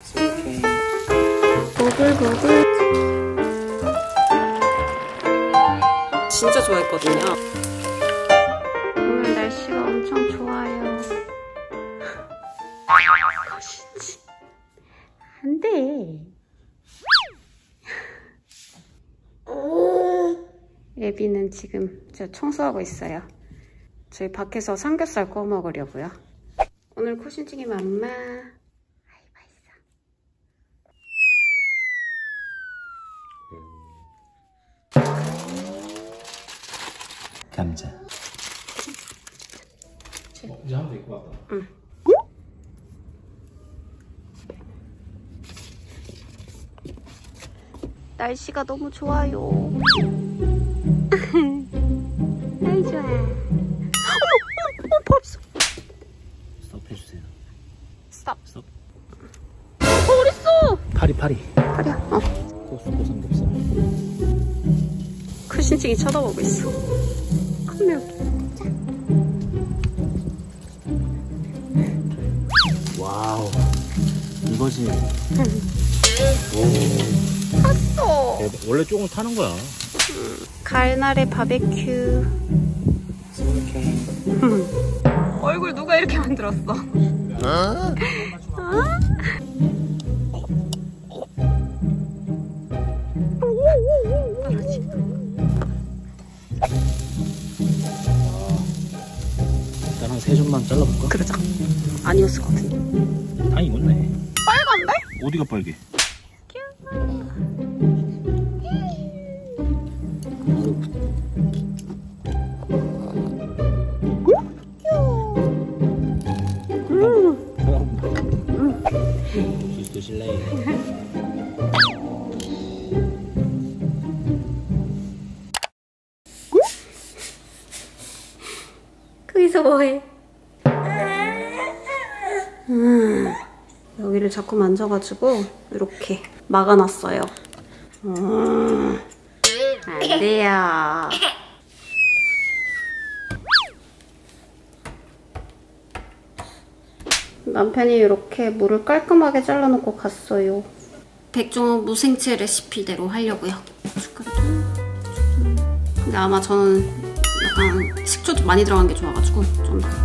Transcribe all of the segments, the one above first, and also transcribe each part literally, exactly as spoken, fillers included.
이렇게 보글보글. 진짜 좋아했거든요. 오늘 날씨가 엄청 좋아요. 거시지. 안 돼. 예비는 지금 제가 청소하고 있어요. 저희 밖에서 삼겹살 구워 먹으려고요. 오늘 코신증이 맘마. 아이 맛있어. 감자. 어, 이제 하면 될 것 같다. 응. 날씨가 너무 좋아요. 아이 좋아. 어머, 어머, 어머, 벌써. 스톱 해주세요. 스톱. 스톱. 어, 어딨어? 파리 파리. 파리야. 어. 고수고 삼겹살. 쿠신증이 쳐다보고 있어. 한 명. 와우. 이거지. 오. 탔어. 대박. 원래 조금 타는 거야. 음, 가을날의 바베큐. 이렇게. 얼굴 누가 이렇게 만들었어? 어? 어? 일단 한 세 점만 잘라볼까? 그러자. 아니었을 것 같은데. 아 이거네. 빨간데? 어디가 빨개? 주스 드실래? 거기서 뭐해? 음, 여기를 자꾸 만져가지고 이렇게 막아놨어요. 음, 안 돼요. 남편이 이렇게 물을 깔끔하게 잘라놓고 갔어요. 백종원 무생채 레시피대로 하려고요. 근데 아마 저는 약간 식초도 많이 들어간 게 좋아가지고 좀 더.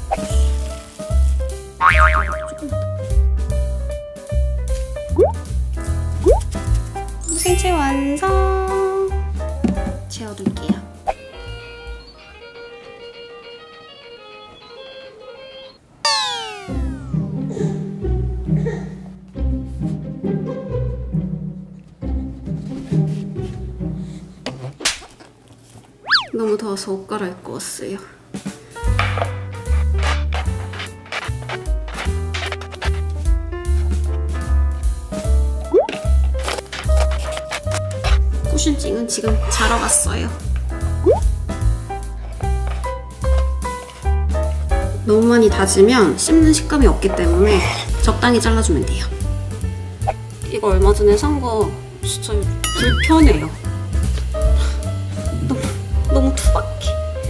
무생채 완성! 재워둘게요. 너무 더워서 옷 갈아입고 왔어요. 쿠신증은 지금 자러 갔어요. 너무 많이 다지면 씹는 식감이 없기 때문에 적당히 잘라주면 돼요. 이거 얼마 전에 산 거 진짜 불편해요. 너무, 너무 투박해.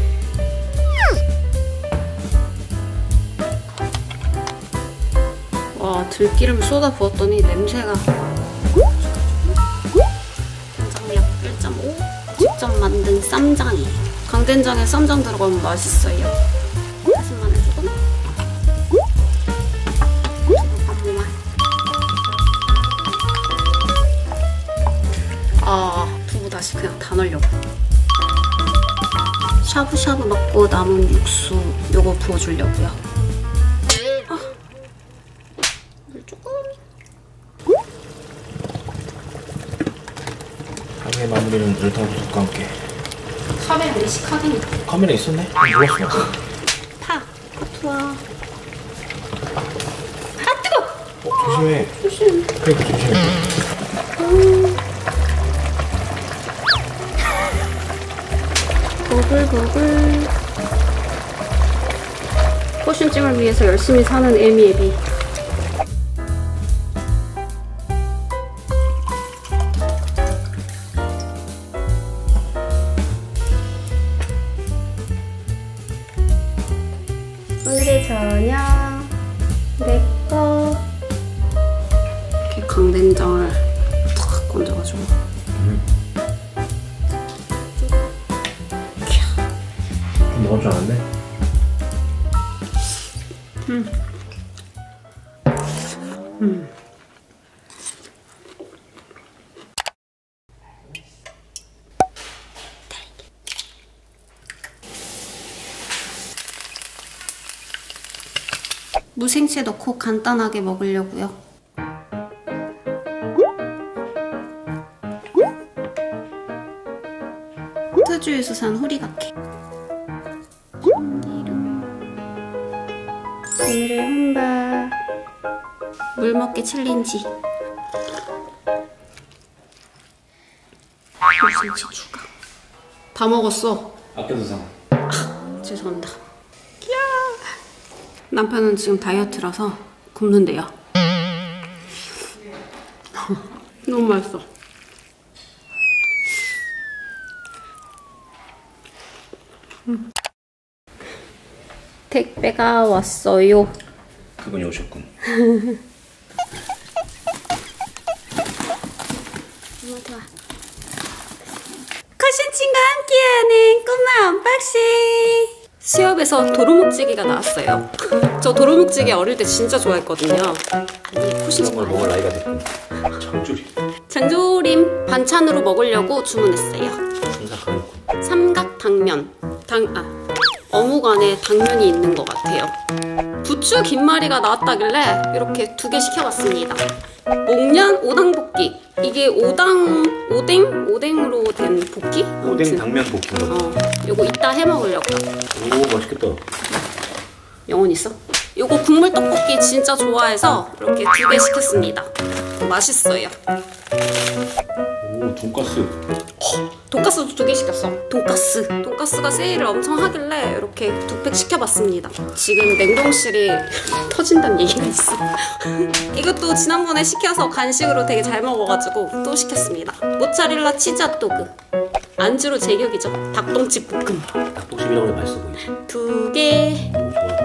와, 들기름 쏟아 부었더니 냄새가. 된장약 일 점 오. 직접 만든 쌈장이에요. 강된장에 쌈장 들어가면 맛있어요. 다진 마늘 조금. 한 모만. 아, 두부 다시 그냥 다 넣으려고. 샤브샤브 먹고 남은 육수 요거 부어주려고요. 아, 물 조금. 하루의 마무리는 늘탕국수과 함께. 카메라 의식하긴. 카메라 있었네? 몰랐어. 파, 파투아. 아, 뜨거! 어, 조심해. 조심. 그러니까 조심해. 음. 보글보글. 코신증을 위해서 열심히 사는 에미에비. 오늘의 저녁 내꺼. 이렇게 강된장을 탁 건져가지고. 음. 좀 먹을 줄 알았네. 음. 음. 무생채 넣고 간단하게 먹으려고요. 호주에서 산 호리갓해. 오늘의 혼밥 물먹기 챌린지. 무생채 추가. 다 먹었어. 아껴서 사. 아, 죄송합니다. 남편은 지금 다이어트라서 굶는데요. 너무 맛있어. 음. 택배가 왔어요. 그분이 오셨군. 너무 좋아. 커신친과 함께하는 꼬마 언박싱. 수협에서 도루묵찌개가 나왔어요. 저 도루묵찌개 어릴 때 진짜 좋아했거든요. 아니, 코신친과 이런 걸 먹을 나이가 됐군. 장조림. 장조림 반찬으로 먹으려고 주문했어요. 삼각하겠군. 삼각당면. 당, 아, 어묵 안에 당면이 있는 것 같아요. 부추 김말이가 나왔다길래 이렇게 두 개 시켜봤습니다. 목련 오당볶이. 이게 오당, 오뎅? 오뎅으로 된 볶이? 오뎅 당면 볶음. 어, 요거 이따 해 먹으려고요. 오, 맛있겠다. 영혼 있어? 요거 국물 떡볶이 진짜 좋아해서 이렇게 두 개 시켰습니다. 맛있어요. 오, 돈가스. 돈가스도 두 개 시켰어. 돈가스. 돈가스가 세일을 엄청 하길래 이렇게 두 팩 시켜봤습니다. 지금 냉동실이 터진다는 얘기가 있어. 이것도 지난번에 시켜서 간식으로 되게 잘 먹어가지고 또 시켰습니다. 모짜렐라 치즈 핫도그. 안주로 제격이죠. 닭똥집 볶음. 닭똥집이라고 해도 맛있어 보이지? 두 개. 너무 좋아.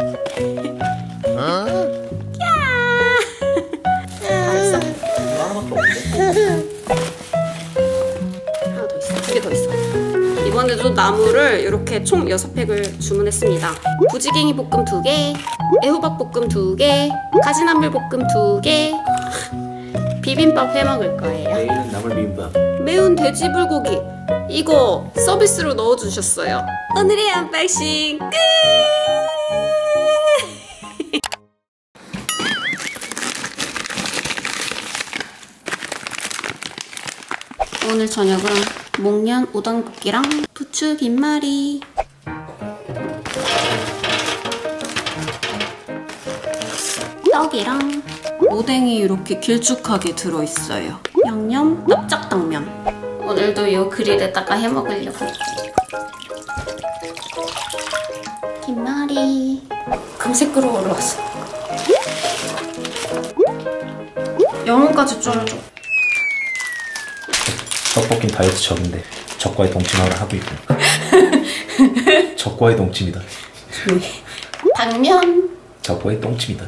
다 있어? 하나밖에 없는데? 하나 더 있어. 두 개 더 있어. 이번에도 나물을 이렇게 총 여섯 팩을 주문했습니다. 부지갱이 볶음 두 개, 애호박 볶음 두 개, 가지나물 볶음 두 개. 비빔밥 해 먹을 거예요. 내일은 나물 비빔밥. 매운 돼지 불고기. 이거 서비스로 넣어주셨어요. 오늘의 언박싱 끝! 오늘 저녁은 목련 오당볶이랑 부추 김말이. 떡이랑 오뎅이 이렇게 길쭉하게 들어있어요. 양념 납작당면. 오늘도 이 그릴에다가 해먹으려고. 김말이. 금세 끓어올라왔어. 영혼까지 쫄아줘. 떡볶이는 다이어트 적인데 적과의 동침을 하고 있고. 적과의 동침이다. 당면. 적과의 똥침이다.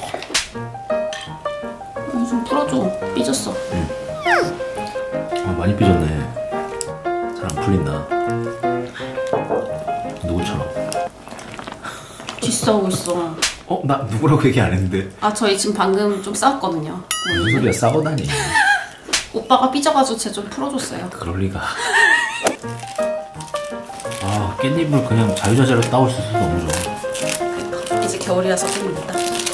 좀 풀어줘. 삐졌어. 응. 아, 많이 삐졌네. 잘 안 풀린다. 누구처럼? 뒷싸우고 있어. 어? 나 누구라고 얘기 안 했는데. 아, 저희 지금 방금 좀 싸웠거든요. 무슨 소리야, 싸우다니. 오빠가 삐져가지고 쟤 좀 풀어줬어요. 그럴 리가. 아, 깻잎을 그냥 자유자재로 따올 수 있어서 너무 좋아. 그러니까 이제 겨울이라서 좀 있다.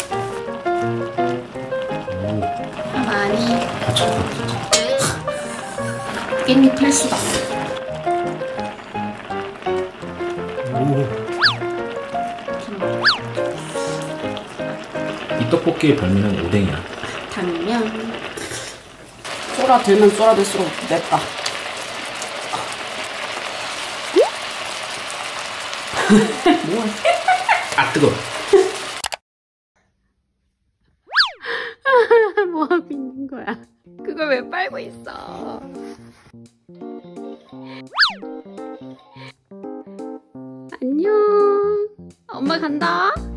오, 많이. 미쳤다 진짜. 깻잎 필수다. 오. 이 떡볶이의 별명은 오뎅이야. 당면. 쫄아들면 쫄아들수록 맵다. 뭐야? 아, 뜨거워. 뭐하고 있는 거야? 그걸 왜 빨고 있어? 안녕. 엄마 간다.